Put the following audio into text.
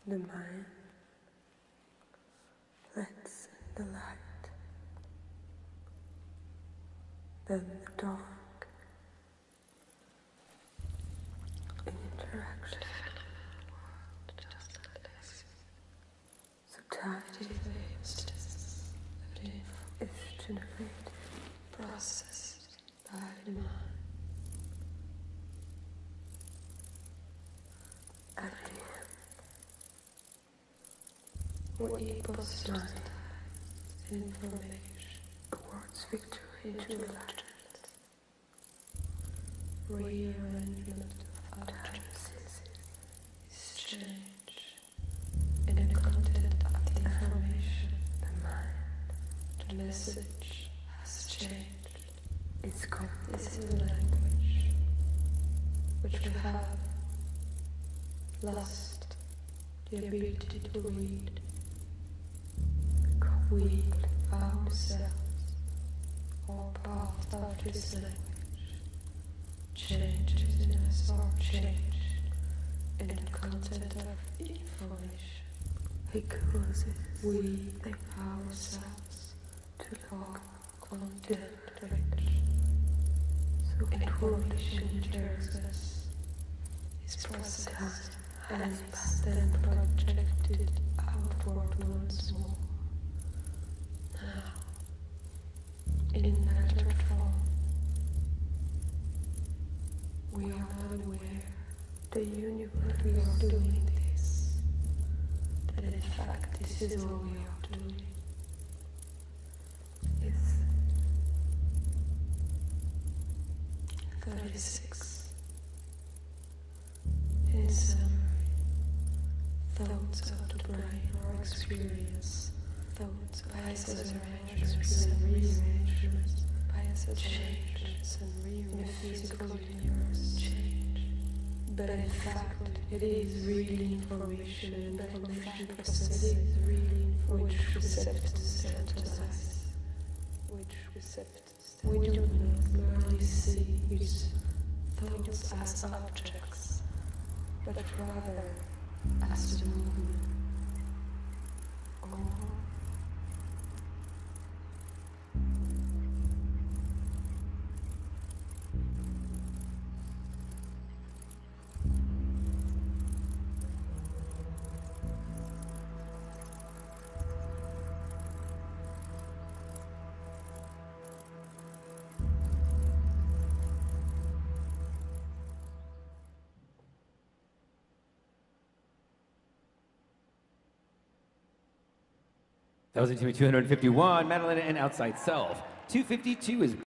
The mind lets in the light, then the dark, in interaction. So tiny waves is generated, processed by the mind. At the end, what equals mind information awards victory into enlightenment. Rearrangement of utterances is change in the content of the information. The mind, the message has changed. It's called this is a language which we have lost the ability to read. We ourselves are part of this language. Changes in us are changed in the content of the information. Because we think ourselves to log content rich. So information enters us, is processed, and is then projected outward once more. Now, in matter form, we are not aware the universe we are doing this, that in fact this is all we are doing. It's 36. In summary, thoughts of the brain or experience, thoughts, biases, arrangements, and rearrangements, biases, changes, and rearrangements in the physical universe change. But in fact, it is really information and information processing which receptors synthesize, we do not merely see these thoughts as objects, but rather as the movement. That was in 251, Madeline and Outside Self. 252 is